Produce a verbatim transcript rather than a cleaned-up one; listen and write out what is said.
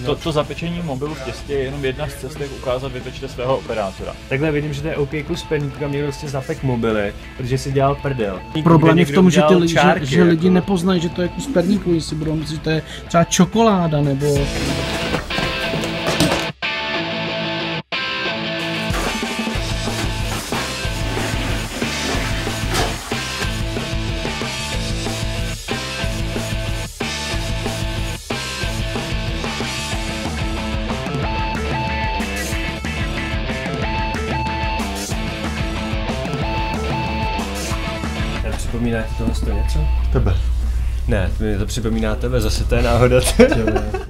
To, to zapečení mobilu v těstě je jenom jedna z cest, jak ukázat, vypečte svého operátora. Takhle vidím, že to je OK kus perníku, kam někdo prostě zapek mobily, protože si dělal prdel. Problém je v tom, že, ty lidi, čárky, že, že lidi jako. nepoznají, že to je kus perníku, jestli budou myslet, že to je třeba čokoláda nebo... Připomíná tohle to něco? Tebe. Ne, mi to připomíná tebe, zase to je náhoda.